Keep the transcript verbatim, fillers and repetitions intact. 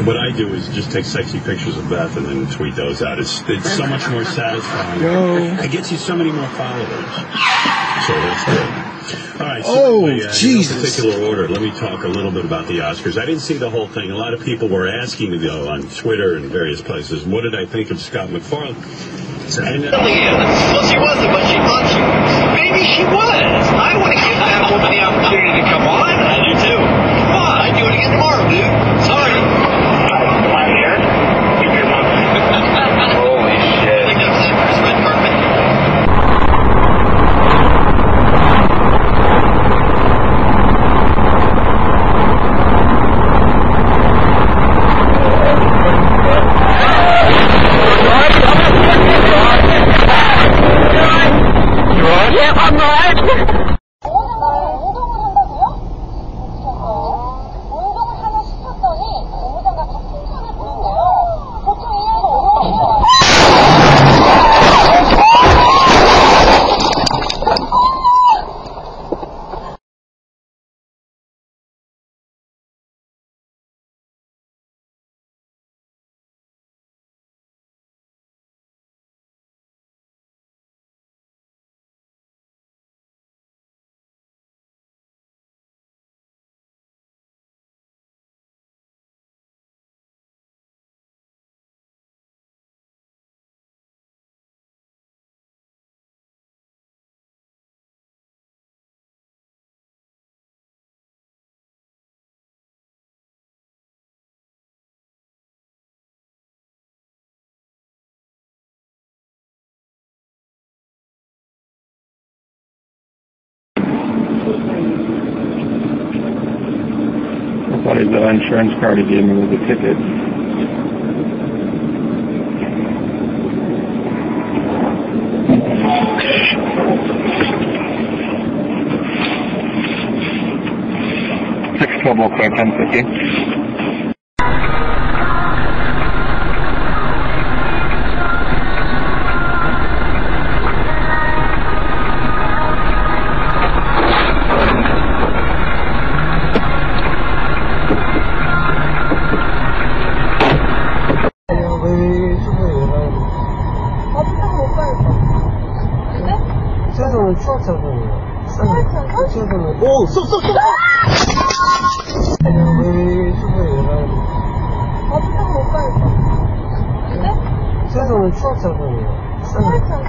What I do is just take sexy pictures of Beth and then tweet those out. It's, it's so much more satisfying. Yo. It gets you so many more followers. So that's good. All right, so oh, anyway, uh, Jesus. in no particular order, let me talk a little bit about the Oscars. I didn't see the whole thing. A lot of people were asking me, though, on Twitter and various places, what did I think of Scott McFarlane? And, uh, well, she wasn't, but she thought she was. Maybe she was. I want to give that woman the opportunity to come on. I do, too. Come on, I'd do it again tomorrow, dude. Sorry. I'm here. Holy shit. I think that was that first red carpet. I thought the insurance card he gave me was a ticket. Six trouble quick, ten fifty. 오, 쏙, 쏙, 쏙! 세상은 추억 작품이에요.